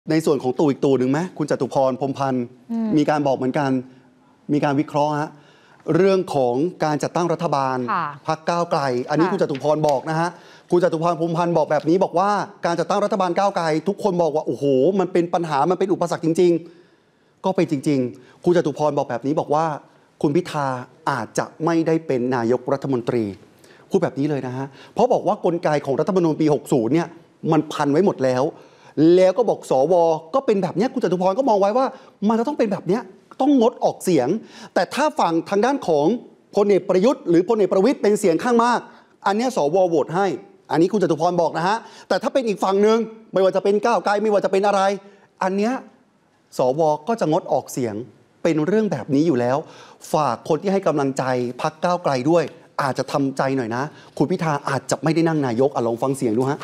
ในส่วนของตู่อีกตู่หนึ่งไหมคุณจตุพรพรหมพันธ์มีการบอกเหมือนกันมีการวิเคราะห์ฮะเรื่องของการจัดตั้งรัฐบาลพรรคก้าวไกลอันนี้คุณจตุพรบอกนะฮะคุณจตุพรพรหมพันธ์บอกแบบนี้บอกว่าการจัดตั้งรัฐบาลก้าวไกลทุกคนบอกว่าโอ้โหมันเป็นปัญหามันเป็นอุปสรรคจริงๆก็เป็นจริงๆคุณจตุพรบอกแบบนี้บอกว่าคุณพิธาอาจจะไม่ได้เป็นนายกรัฐมนตรีพูดแบบนี้เลยนะฮะเพราะบอกว่ากลไกของรัฐธรรมนูญปี 60 เนี่ยมันพันไว้หมดแล้วก็บอกสวก็เป็นแบบนี้คุณจตุพรก็มองไว้ว่ามันจะต้องเป็นแบบนี้ต้องงดออกเสียงแต่ถ้าฝั่งทางด้านของพลเอกประยุทธ์หรือพลเอกประวิตรเป็นเสียงข้างมากอันนี้สวโหวตให้อันนี้คุณจตุพรบอกนะฮะแต่ถ้าเป็นอีกฝั่งหนึ่งไม่ว่าจะเป็นก้าวไกลไม่ว่าจะเป็นอะไรอันเนี้ยสวก็จะงดออกเสียงเป็นเรื่องแบบนี้อยู่แล้วฝากคนที่ให้กำลังใจพรรคก้าวไกลด้วยอาจจะทำใจหน่อยนะคุณพิธาอาจจะไม่ได้นั่งนายกลองฟังเสียงดูฮะ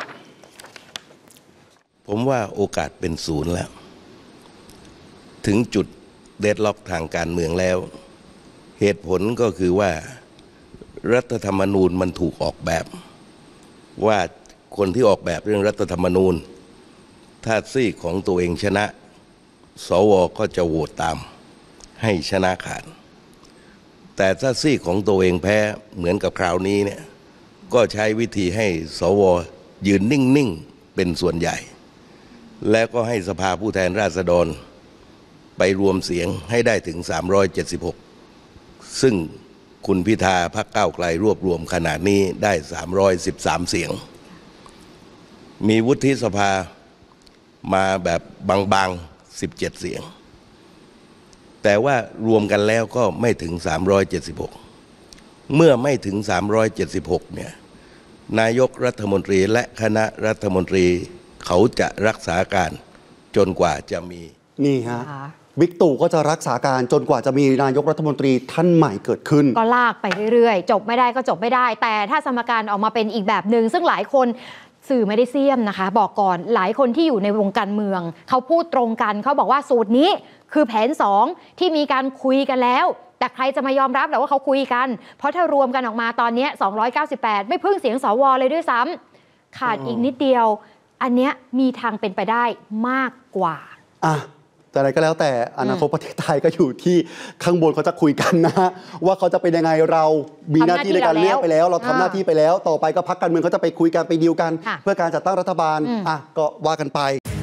ผมว่าโอกาสเป็นศูนย์แล้วถึงจุดเดดล็อกทางการเมืองแล้วเหตุผลก็คือว่ารัฐธรรมนูญมันถูกออกแบบว่าคนที่ออกแบบเรื่องรัฐธรรมนูญถ้าซีกของตัวเองชนะสวก็จะโหวตตามให้ชนะขาดแต่ถ้าซีกของตัวเองแพ้เหมือนกับคราวนี้เนี่ยก็ใช้วิธีให้สวยืนนิ่งๆเป็นส่วนใหญ่แล้วก็ให้สภาผู้แทนราษฎรไปรวมเสียงให้ได้ถึง376ซึ่งคุณพิธาพรรคก้าวไกลรวบรวมขนาดนี้ได้313เสียงมีวุฒิสภามาแบบบางๆ17เสียงแต่ว่ารวมกันแล้วก็ไม่ถึง376เมื่อไม่ถึง376เนี่ยนายกรัฐมนตรีและคณะรัฐมนตรีเขาจะรักษาการจนกว่าจะมีนี่ฮะบิ๊กตู่ก็จะรักษาการจนกว่าจะมีนายกรัฐมนตรีท่านใหม่เกิดขึ้นก็ลากไปเรื่อยๆจบไม่ได้ก็จบไม่ได้แต่ถ้าสมการออกมาเป็นอีกแบบหนึ่งซึ่งหลายคนสื่อไม่ได้เสียมนะคะบอกก่อนหลายคนที่อยู่ในวงการเมืองเขาพูดตรงกันเขาบอกว่าสูตรนี้คือแผน2ที่มีการคุยกันแล้วแต่ใครจะมายอมรับหรือว่าเขาคุยกันเพราะถ้ารวมกันออกมาตอนนี้298ไม่พึ่งเสียงสวเลยด้วยซ้ำขาดอีกนิดเดียวอันเนี้ยมีทางเป็นไปได้มากกว่าแต่อะไรก็แล้วแต่อนาคตประเทศไทยก็อยู่ที่ข้างบนเขาจะคุยกันนะว่าเขาจะเป็นยังไงเรามีหน้าที่ในการเลือกไปแล้วเราทำหน้าที่ไปแล้วต่อไปก็พรรคการเมืองเขาจะไปคุยกันไปดีลกันเพื่อการจัดตั้งรัฐบาลก็ว่ากันไป